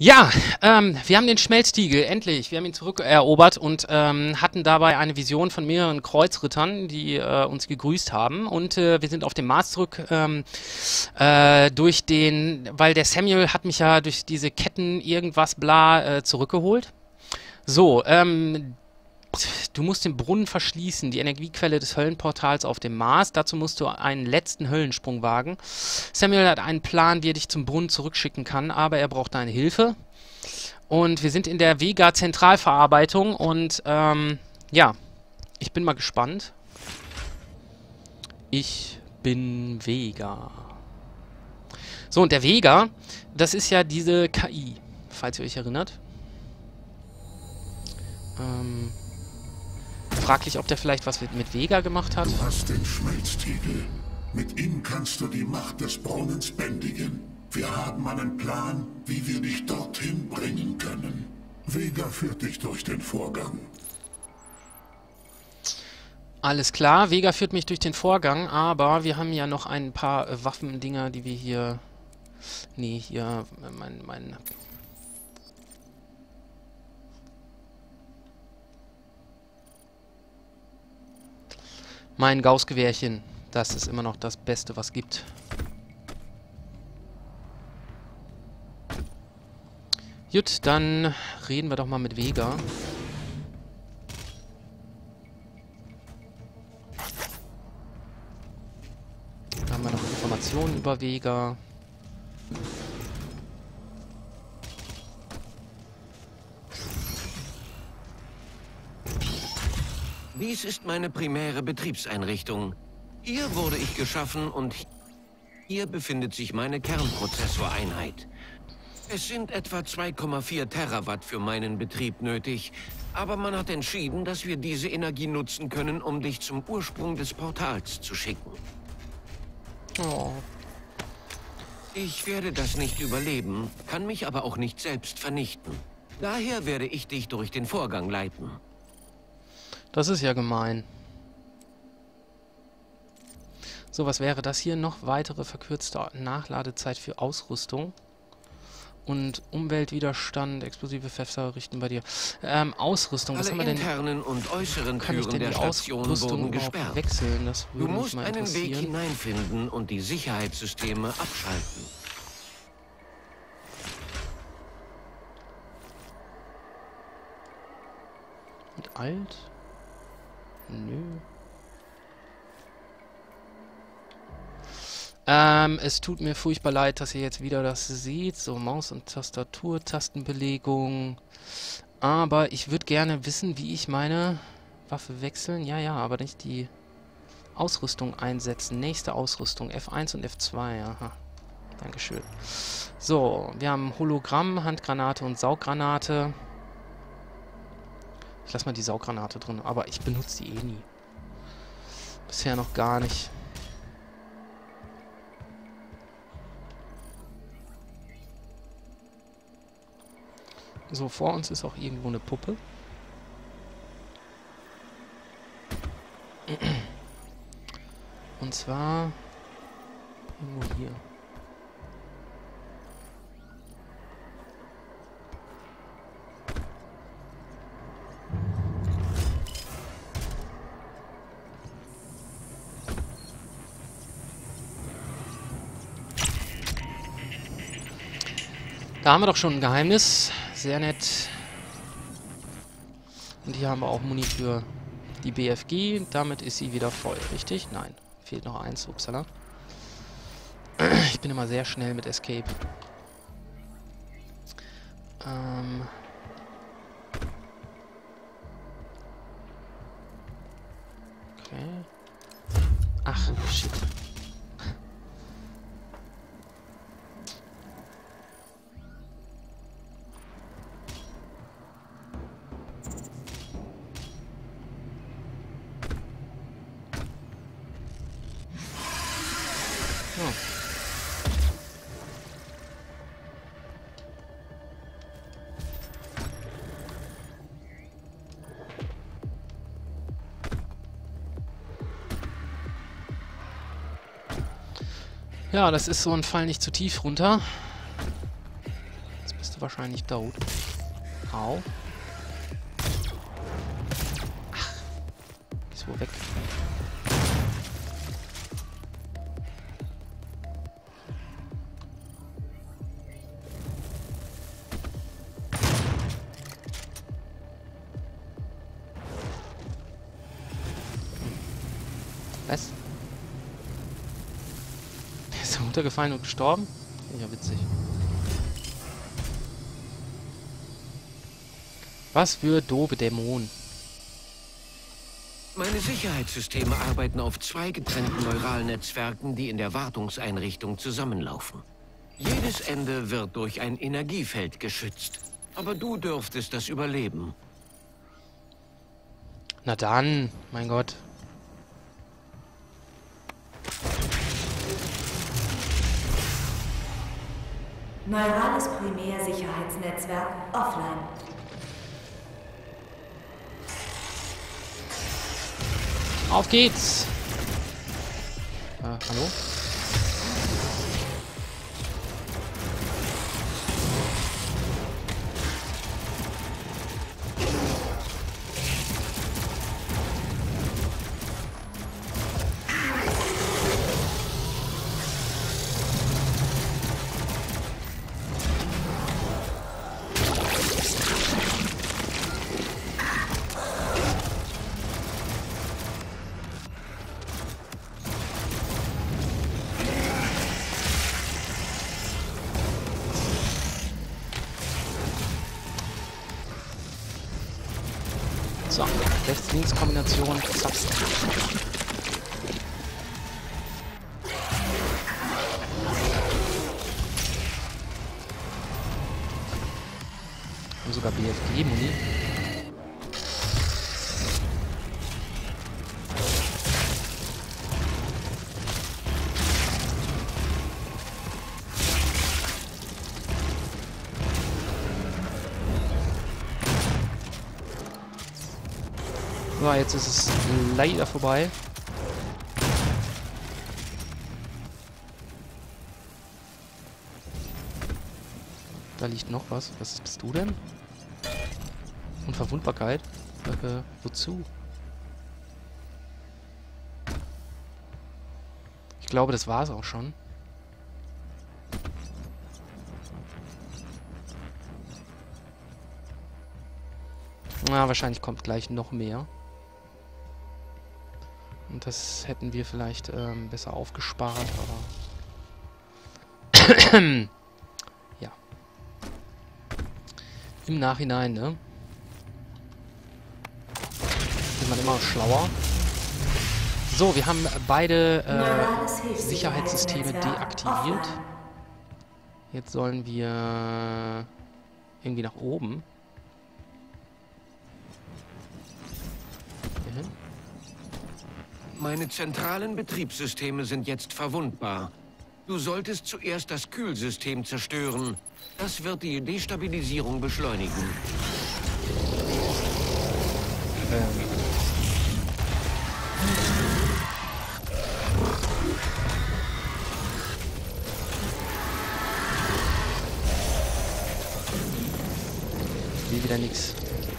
Ja, wir haben den Schmelztiegel, endlich. Wir haben ihn zurückerobert und hatten dabei eine Vision von mehreren Kreuzrittern, die uns gegrüßt haben. Und wir sind auf dem Mars zurück, weil der Samuel hat mich ja durch diese Ketten irgendwas bla zurückgeholt. So, du musst den Brunnen verschließen, die Energiequelle des Höllenportals auf dem Mars. Dazu musst du einen letzten Höllensprung wagen. Samuel hat einen Plan, wie er dich zum Brunnen zurückschicken kann, aber er braucht deine Hilfe. Und wir sind in der Vega-Zentralverarbeitung und ja, ich bin mal gespannt. Ich bin Vega. So, und der Vega, das ist ja diese KI, falls ihr euch erinnert. Fraglich, ob der vielleicht was mit Vega gemacht hat. Du hast den Schmelztiegel. Mit ihm kannst du die Macht des Brunnens bändigen. Wir haben einen Plan, wie wir dich dorthin bringen können. Vega führt dich durch den Vorgang. Alles klar, Vega führt mich durch den Vorgang, aber wir haben ja noch ein paar Waffendinger, die wir hier... Nee, hier... Mein Gaußgewehrchen, das ist immer noch das Beste, was gibt. Gut, dann reden wir doch mal mit Vega. Da haben wir noch Informationen über Vega. Dies ist meine primäre Betriebseinrichtung. Hier wurde ich geschaffen und hier befindet sich meine Kernprozessoreinheit. Es sind etwa 2,4 Terawatt für meinen Betrieb nötig, aber man hat entschieden, dass wir diese Energie nutzen können, um dich zum Ursprung des Portals zu schicken. Oh. Ich werde das nicht überleben, kann mich aber auch nicht selbst vernichten. Daher werde ich dich durch den Vorgang leiten. Das ist ja gemein. So, was wäre das hier noch? Weitere verkürzte Nachladezeit für Ausrüstung. Und Umweltwiderstand, explosive Pfeffer richten bei dir. Ausrüstung, was haben wir denn? Alle internen und äußeren Kann ich Türen denn der die Station Ausrüstung wurden überhaupt gesperrt. wechseln? Das Du würde mich musst mal einen Weg interessieren. hineinfinden und die Sicherheitssysteme abschalten. Mit Alt? Nö. Es tut mir furchtbar leid, dass ihr jetzt wieder das seht. So, Maus- und Tastatur-Tastenbelegung. Aber ich würde gerne wissen, wie ich meine Waffe wechseln. Ja, ja, aber nicht die Ausrüstung einsetzen. Nächste Ausrüstung. F1 und F2. Aha. Dankeschön. So, wir haben Hologramm, Handgranate und Sauggranate. Ich lasse mal die Sauggranate drin, aber ich benutze die eh nie. Bisher noch gar nicht. So, vor uns ist auch irgendwo eine Puppe. Und zwar irgendwo hier. Da haben wir doch schon ein Geheimnis. Sehr nett. Und hier haben wir auch Muni für die BFG. Damit ist sie wieder voll, richtig? Nein, fehlt noch eins. Upsala. Ich bin immer sehr schnell mit Escape. Okay. Ach, shit. Oh. Ja, das ist so ein Fall nicht zu tief runter. Jetzt bist du wahrscheinlich tot. Au. Ach. Ist wohl weg. Was? Er ist runtergefallen und gestorben? Ja, witzig. Was für doofe Dämonen. Meine Sicherheitssysteme arbeiten auf 2 getrennten Neuralnetzwerken, die in der Wartungseinrichtung zusammenlaufen. Jedes Ende wird durch ein Energiefeld geschützt. Aber du dürftest das überleben. Na dann, mein Gott. Neurales Primärsicherheitsnetzwerk offline. Auf geht's! Hallo? So, Rechts-Links-Kombination, zack. Und sogar BFG-Muni. So, jetzt ist es leider vorbei. Da liegt noch was. Was bist du denn? Unverwundbarkeit? Wozu? Ich glaube, das war es auch schon. Na, wahrscheinlich kommt gleich noch mehr. Und das hätten wir vielleicht besser aufgespart, aber... ja. Im Nachhinein, ne? Ist man immer schlauer. So, wir haben beide Sicherheitssysteme deaktiviert. Jetzt sollen wir irgendwie nach oben. Hierhin. Meine zentralen Betriebssysteme sind jetzt verwundbar. Du solltest zuerst das Kühlsystem zerstören. Das wird die Destabilisierung beschleunigen. Ich will wieder nichts.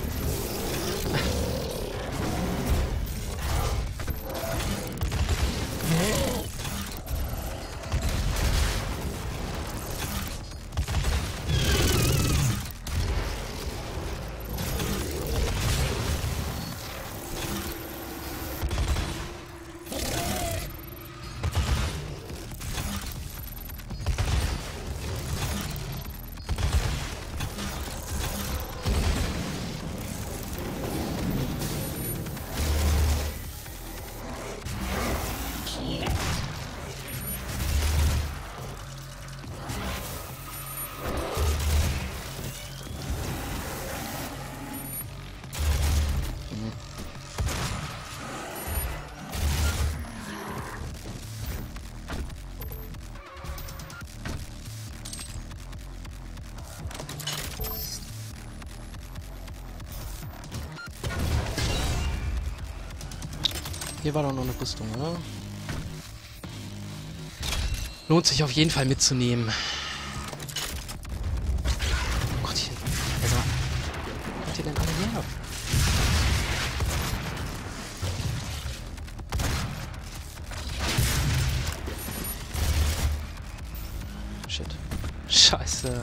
Hier war doch noch eine Rüstung, oder? Lohnt sich auf jeden Fall mitzunehmen. Scheiße.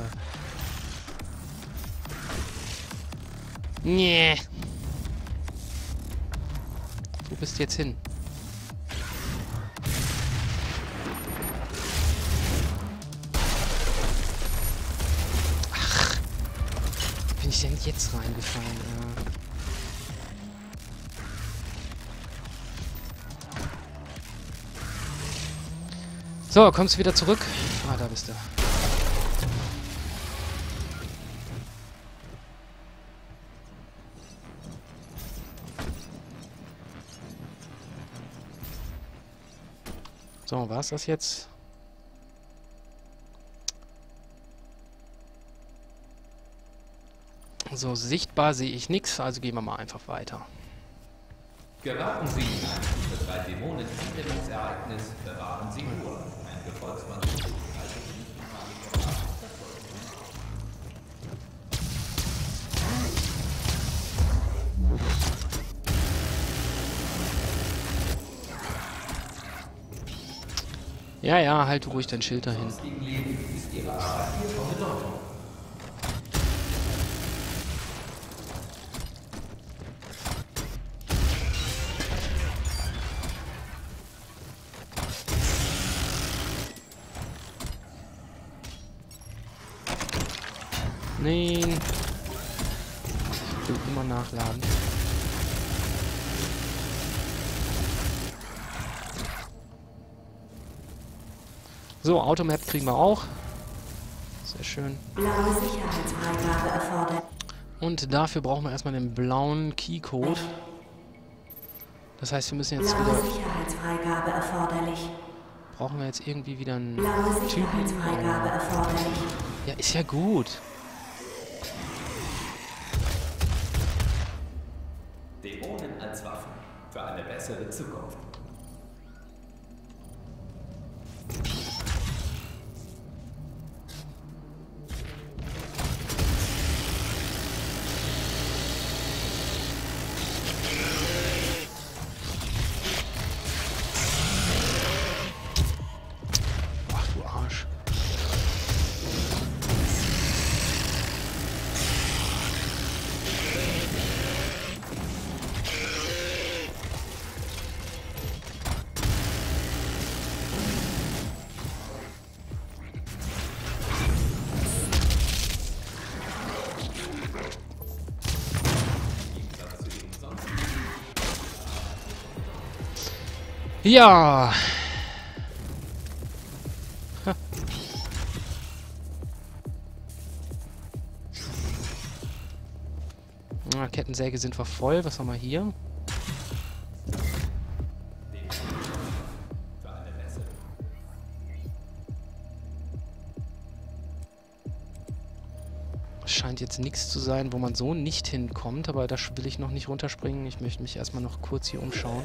Nee. Wo bist du jetzt hin? Ach. Bin ich denn jetzt reingefallen? So, kommst du wieder zurück? Ah, da bist du. So, war's das jetzt? So, sichtbar sehe ich nichts, also gehen wir mal einfach weiter. Geraten Sie in ein Stufe 3 Dämonen-Anwendungsereignis, bewahren Sie Ruhe. Ein Gefolgsmann. Ja, ja, halt ruhig dein Schild dahin. Sonstigen Leben ist Ihre Arbeit hier von Bedeutung. Nein. Ich will immer nachladen. So, Automap kriegen wir auch. Sehr schön. Blaue Sicherheitsfreigabe erfordert. Und dafür brauchen wir erstmal den blauen Keycode. Das heißt, wir müssen jetzt Blaue wieder... Sicherheitsfreigabe erforderlich. Brauchen wir jetzt irgendwie wieder einen Blaue Typen? Sicherheitsfreigabe erforderlich. Ja, ist ja gut. Dämonen als Waffen. Für eine bessere Zukunft. Ach du Arsch. Ja. Ha. Na, Kettensäge sind wir voll. Was haben wir hier? Für eine bessere. Scheint jetzt nichts zu sein, wo man so nicht hinkommt, aber da will ich noch nicht runterspringen. Ich möchte mich erstmal noch kurz hier umschauen.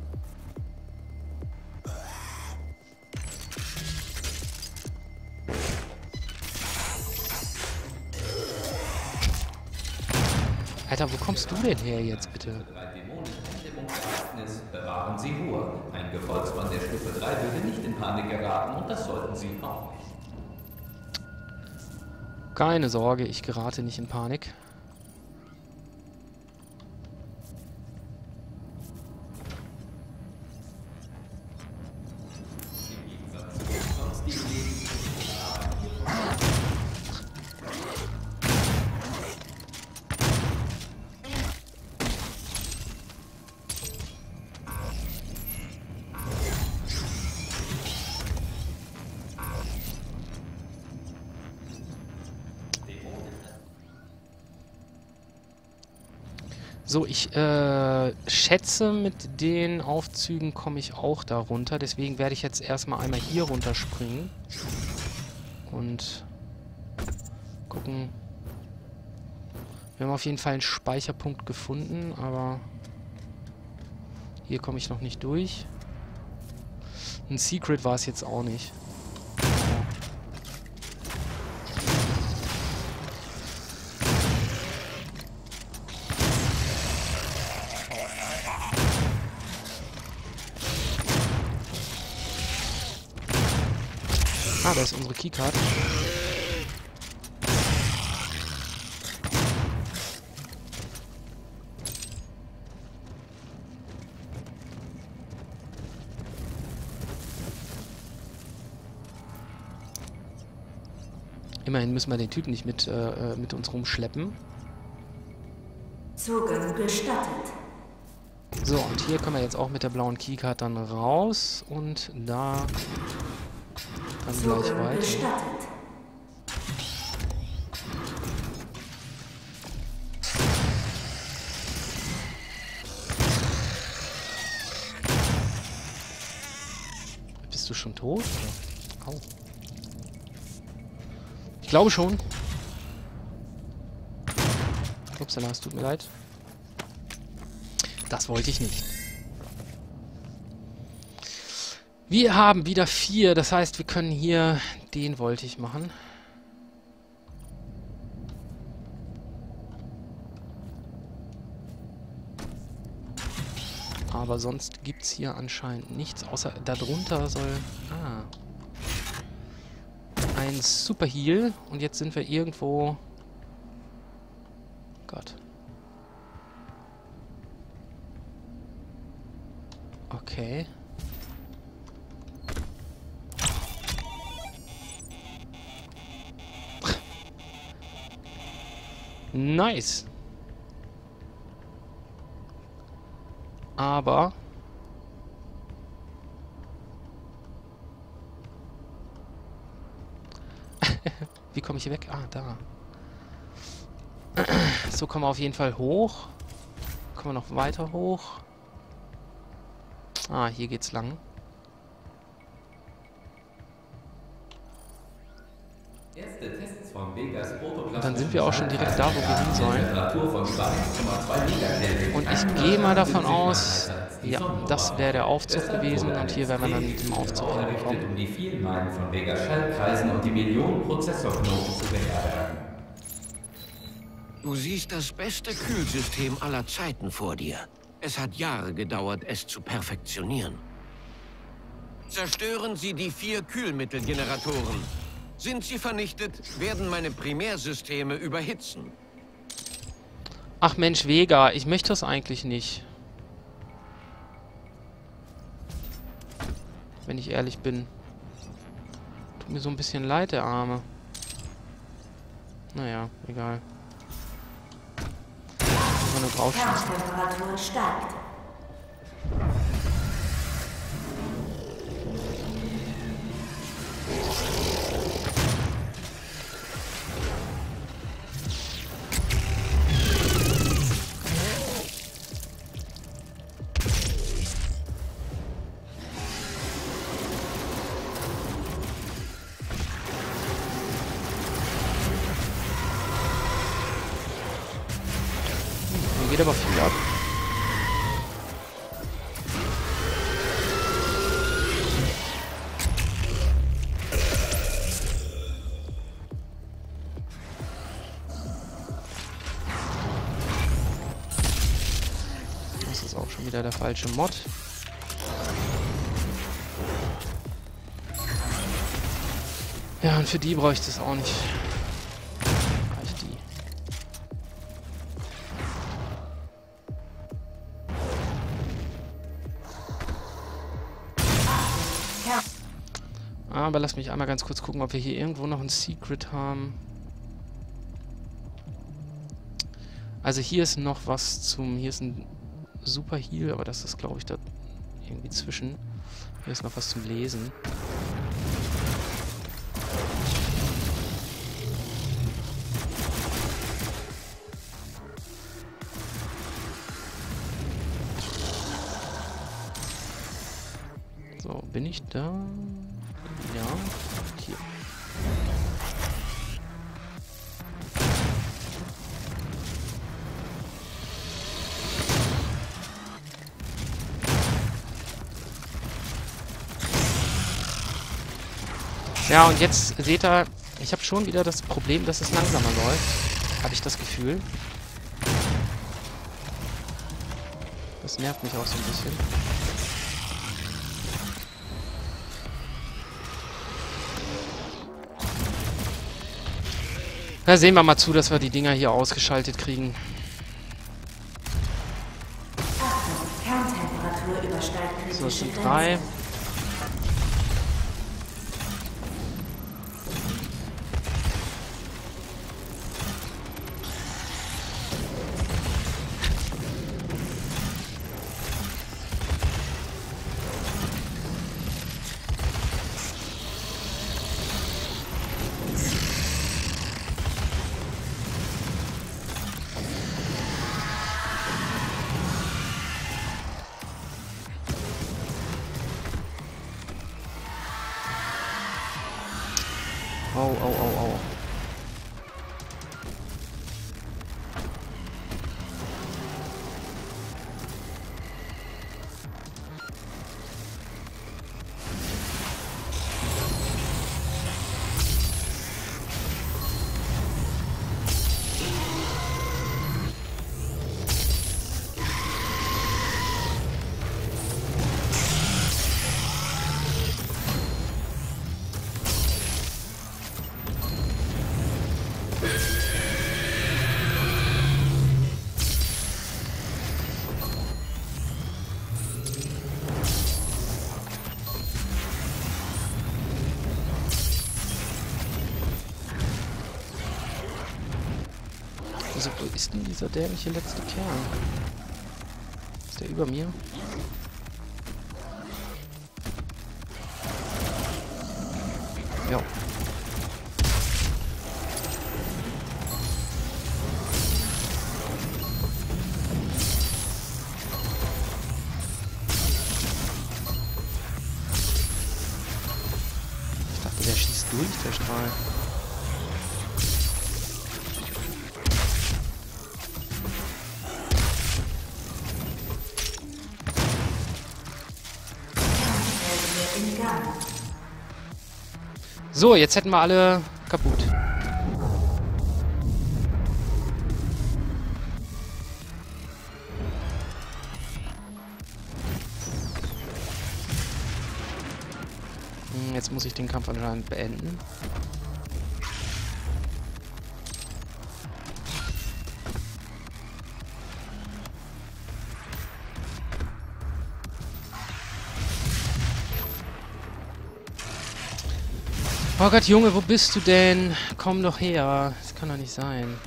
Alter, wo kommst du denn her jetzt, bitte? 3 Dämonen-Ereignis, bewahren Sie Ruhe. Ein Gefolgsmann der Stufe 3 würde nicht in Panik geraten und das sollten Sie auch nicht. Keine Sorge, ich gerate nicht in Panik. So, ich schätze, mit den Aufzügen komme ich auch da runter. Deswegen werde ich jetzt erstmal einmal hier runterspringen. Und gucken. Wir haben auf jeden Fall einen Speicherpunkt gefunden, aber hier komme ich noch nicht durch. Ein Secret war es jetzt auch nicht. Ah, da ist unsere Keycard. immerhin müssen wir den Typen nicht mit uns rumschleppen. Zugang gestattet. So, und hier können wir jetzt auch mit der blauen Keycard dann raus und da dann gleich Zugang weiter. gestattet. Bist du schon tot? Oder? Au. Ich glaube schon. Upsala, es tut mir leid. Das wollte ich nicht. Wir haben wieder 4, das heißt, wir können hier... Den wollte ich machen. Aber sonst gibt es hier anscheinend nichts, außer darunter soll... ein Super Heal. Und jetzt sind wir irgendwo... Gott. Okay. Nice. Aber... Wie komme ich hier weg? Ah, da. So kommen wir auf jeden Fall hoch. Kommen wir noch weiter hoch. Ah, hier geht's lang. Erste Tests vom Vegas Und dann sind wir auch schon direkt da, wo wir hin sollen. Temperatur von 20,2 Megakelvin. Und ich gehe mal davon aus, ja, das wäre der Aufzug gewesen. Und hier werden wir dann mit dem Aufzug hinkommen. Um die vielen Meilen von Vega Schallkreisen und die Millionen Prozessorknoten zu beherbergen. Du siehst das beste Kühlsystem aller Zeiten vor dir. Es hat Jahre gedauert, es zu perfektionieren. Zerstören Sie die 4 Kühlmittelgeneratoren. Sind sie vernichtet, werden meine Primärsysteme überhitzen. Ach Mensch, Vega, ich möchte das eigentlich nicht. Wenn ich ehrlich bin. Tut mir so ein bisschen leid, der Arme. Naja, egal. Nur draufschießen. Kerntemperatur steigt. Geht aber viel ab. Das ist auch schon wieder der falsche Mod. Ja, und für die bräuchte ich es auch nicht. Reicht die. Aber lass mich einmal ganz kurz gucken, ob wir hier irgendwo noch ein Secret haben. Also hier ist noch was zum... Hier ist ein Super Heal, aber das ist, glaube ich, da irgendwie zwischen. Hier ist noch was zum Lesen. So, bin ich da? Ja, hier. Ja, und jetzt seht ihr, ich habe schon wieder das Problem, dass es langsamer läuft. Habe ich das Gefühl. Das nervt mich auch so ein bisschen. Na, sehen wir mal zu, dass wir die Dinger hier ausgeschaltet kriegen. Achtung, Kerntemperatur übersteigt kritische So, es sind Grenze. 3. Also, wo ist denn dieser dämliche letzte Kerl? Ist der über mir? Ja. Ich dachte, der schießt durch, der Strahl. So, jetzt hätten wir alle kaputt. Jetzt muss ich den Kampf anscheinend beenden. Oh Gott, Junge, wo bist du denn? Komm doch her. Das kann doch nicht sein.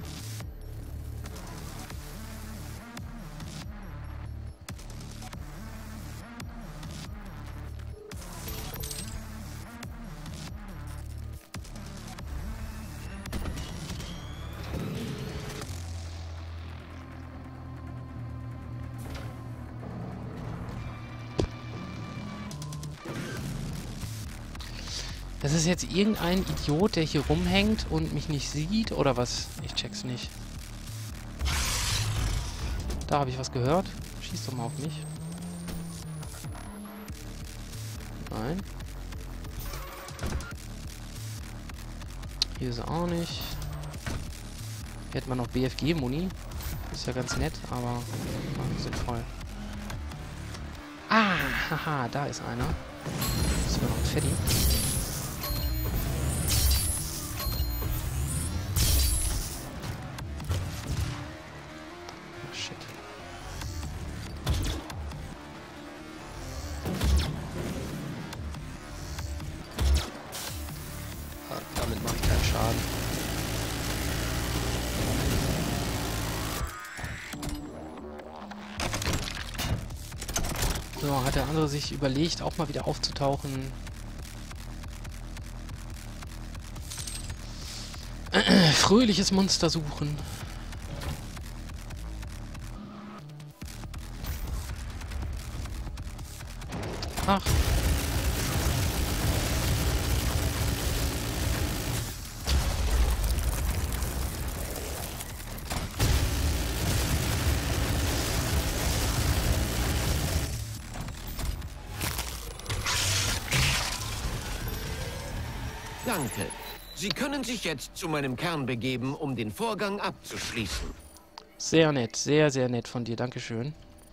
Das ist jetzt irgendein Idiot, der hier rumhängt und mich nicht sieht, oder was? Ich check's nicht. Da habe ich was gehört. Schieß doch mal auf mich. Nein. Hier ist er auch nicht. Hier hätten wir noch BFG-Muni. Ist ja ganz nett, aber sinnvoll. Ah, haha, da ist einer. Das ist sogar noch ein Fetti. Damit mache ich keinen Schaden. So, hat der andere sich überlegt, auch mal wieder aufzutauchen. Fröhliches Monster suchen. Ach. Danke. Sie können sich jetzt zu meinem Kern begeben, um den Vorgang abzuschließen. Sehr nett, sehr, sehr nett von dir. Dankeschön.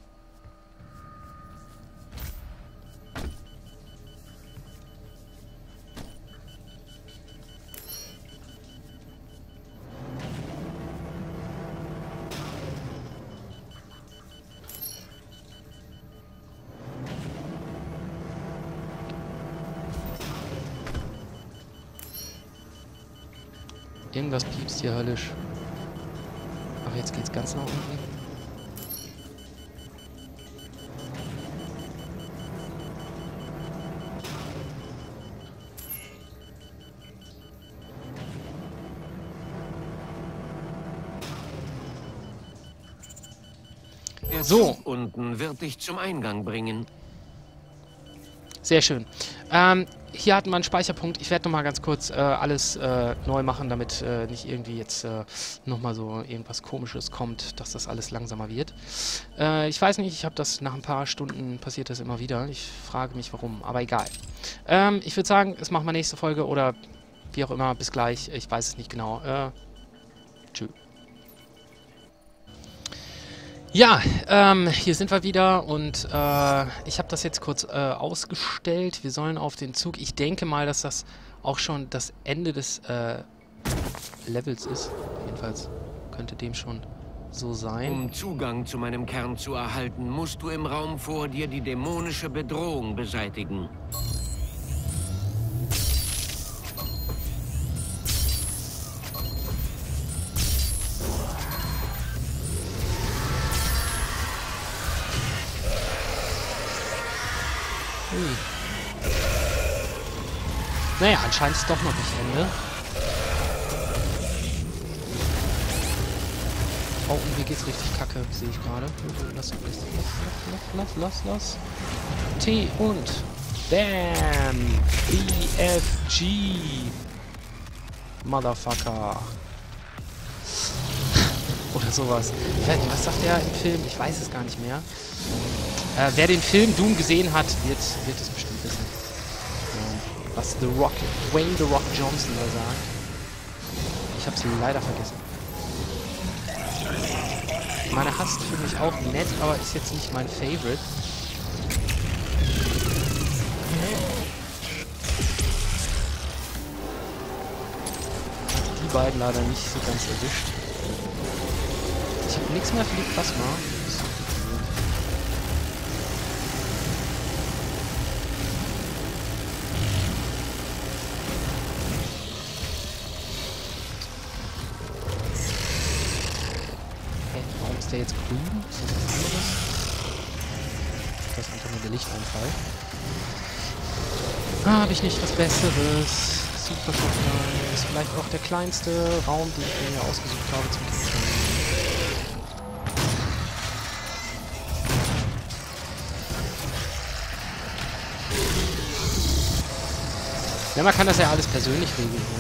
Irgendwas piepst hier höllisch. Ach, jetzt geht's ganz nach unten. Der So. Zug unten wird dich zum Eingang bringen. Sehr schön. Hier hatten wir einen Speicherpunkt. Ich werde nochmal ganz kurz alles neu machen, damit nicht irgendwie jetzt nochmal so irgendwas Komisches kommt, dass das alles langsamer wird. Ich weiß nicht, ich habe das nach ein paar Stunden passiert das immer wieder. Ich frage mich warum, aber egal. Ich würde sagen, das machen wir nächste Folge oder wie auch immer. Bis gleich. Ich weiß es nicht genau. Tschüss. Ja, hier sind wir wieder und ich habe das jetzt kurz ausgestellt. Wir sollen auf den Zug. Ich denke mal, dass das auch schon das Ende des Levels ist. Jedenfalls könnte dem schon so sein. Um Zugang zu meinem Kern zu erhalten, musst du im Raum vor dir die dämonische Bedrohung beseitigen. Ui. Naja, anscheinend ist doch noch nicht Ende. Oh, und mir geht's richtig kacke, sehe ich gerade. Lass. T und Bam! BFG! Motherfucker! Oder sowas. Was sagt der im Film? Ich weiß es gar nicht mehr. Wer den Film Doom gesehen hat, wird es bestimmt wissen. Was Dwayne The Rock Johnson da sagt. Ich habe es leider vergessen. Meine Hast finde ich auch nett, aber ist jetzt nicht mein Favorite. Die beiden leider nicht so ganz erwischt. Ich habe nichts mehr für die Plasma. Ist der jetzt grün? Ist das was anderes? Das ist einfach nur der Lichteinfall. Habe ich nicht was Besseres? Super Shotgun ist vielleicht auch der kleinste Raum, den ich mir hier ausgesucht habe zum Kämpfen. Ja, man kann das ja alles persönlich regeln, ne?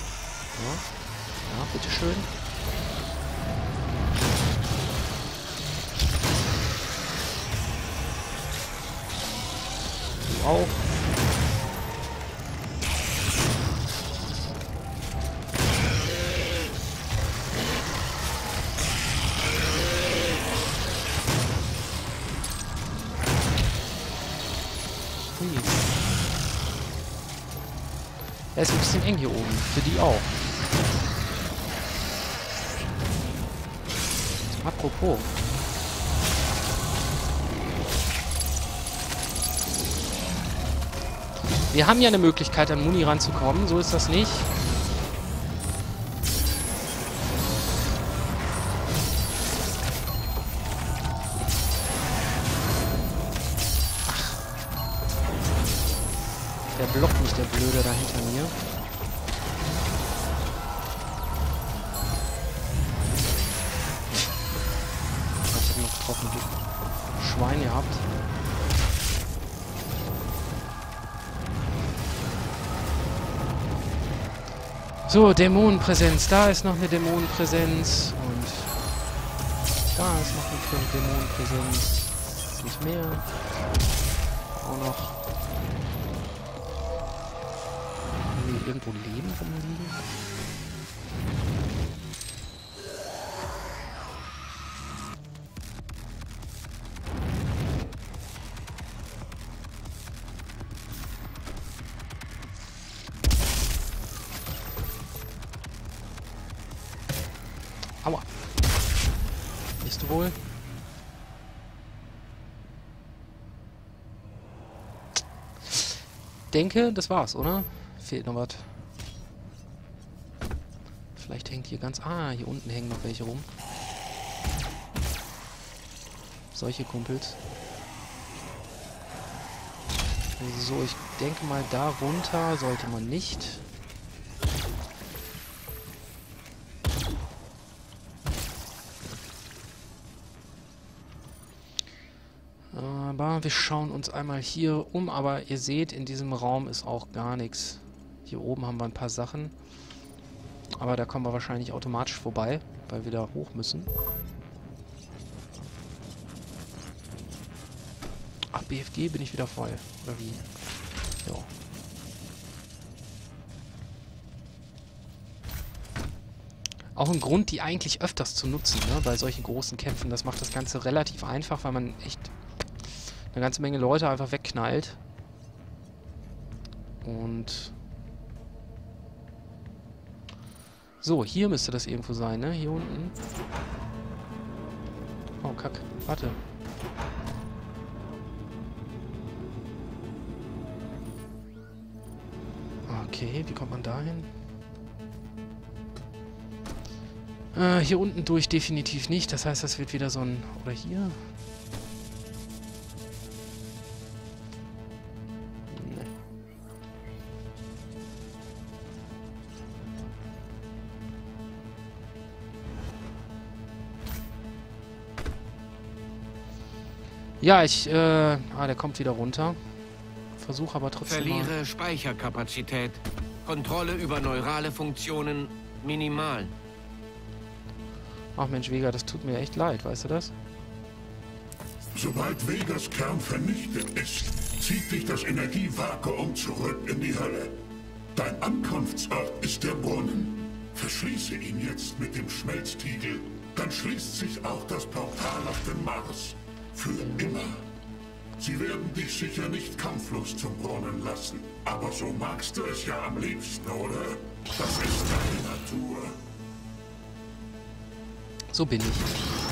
Ja, bitteschön. Auch. Hui. Er ist ein bisschen eng hier oben. Für die auch. Apropos. Wir haben ja eine Möglichkeit, an Muni ranzukommen. So ist das nicht. Ach. Der blockt mich, der Blöde, da hinter mir. Ich hab noch getroffen. Schwein gehabt. So, Dämonenpräsenz. Da ist noch eine Dämonenpräsenz. Und da ist noch eine Dämonenpräsenz. Nicht mehr. Auch noch. Haben wir irgendwo Leben rumliegen? Aua. Bist du wohl? Denke, das war's, oder? Fehlt noch was. Vielleicht hängt hier ganz... Ah, hier unten hängen noch welche rum. Solche Kumpels. So, ich denke mal, da runter sollte man nicht. Aber wir schauen uns einmal hier um, aber ihr seht, in diesem Raum ist auch gar nichts. Hier oben haben wir ein paar Sachen. Aber da kommen wir wahrscheinlich automatisch vorbei, weil wir da hoch müssen. Ach, BFG bin ich wieder voll. Oder wie? Ja. Auch ein Grund, die eigentlich öfters zu nutzen, ne? Bei solchen großen Kämpfen. Das macht das Ganze relativ einfach, weil man echt eine ganze Menge Leute einfach wegknallt. Und so, hier müsste das irgendwo sein, ne? Hier unten. Oh, kack. Warte. Okay, wie kommt man da hin? Hier unten durch definitiv nicht. Das heißt, das wird wieder so ein... Oder hier? Ja, der kommt wieder runter. Versuche aber trotzdem mal... Verliere Speicherkapazität. Kontrolle über neurale Funktionen minimal. Ach Mensch, Vega, das tut mir echt leid, weißt du das? Sobald Vegas Kern vernichtet ist, zieht dich das Energievakuum zurück in die Hölle. Dein Ankunftsort ist der Brunnen. Verschließe ihn jetzt mit dem Schmelztiegel, dann schließt sich auch das Portal auf den Mars. Für immer. Sie werden dich sicher nicht kampflos zum Brunnen lassen. Aber so magst du es ja am liebsten, oder? Das ist deine Natur. So bin ich.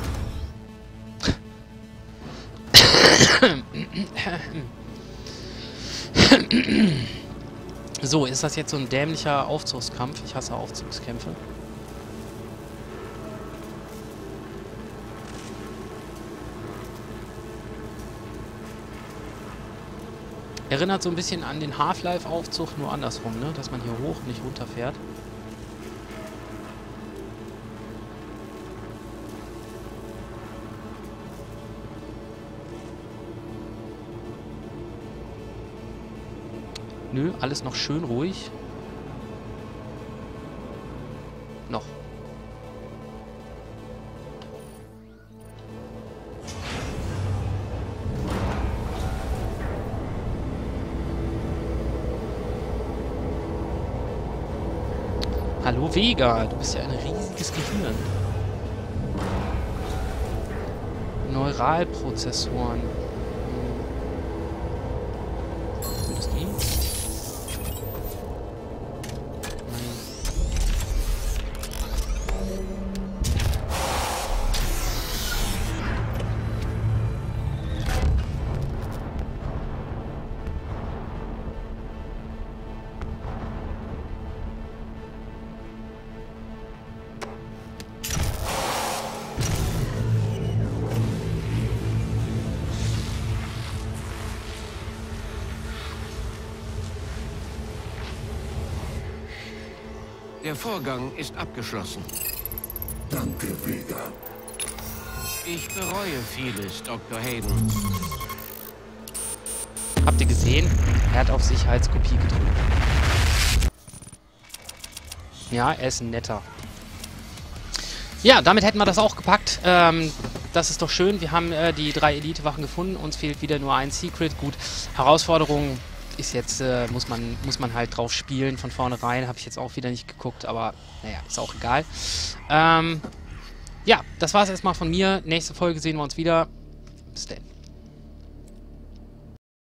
So, ist das jetzt so ein dämlicher Aufzugskampf? Ich hasse Aufzugskämpfe. Erinnert so ein bisschen an den Half-Life-Aufzug, nur andersrum, ne? Dass man hier hoch und nicht runter fährt. Nö, alles noch schön ruhig. Noch. Hallo Vega, du bist ja ein riesiges Gehirn. Neuralprozessoren. Sind das die? Der Vorgang ist abgeschlossen. Danke, Vega. Ich bereue vieles, Dr. Hayden. Habt ihr gesehen? Er hat auf Sicherheitskopie gedrückt. Ja, er ist ein netter. Ja, damit hätten wir das auch gepackt. Das ist doch schön. Wir haben die 3 Elite-Wachen gefunden. Uns fehlt wieder nur ein Secret. Gut, Herausforderung ist jetzt, muss man halt drauf spielen von vornherein. Habe ich jetzt auch wieder nicht geguckt, aber naja, ist auch egal. Ja, das war es erstmal von mir. Nächste Folge sehen wir uns wieder. Bis dann.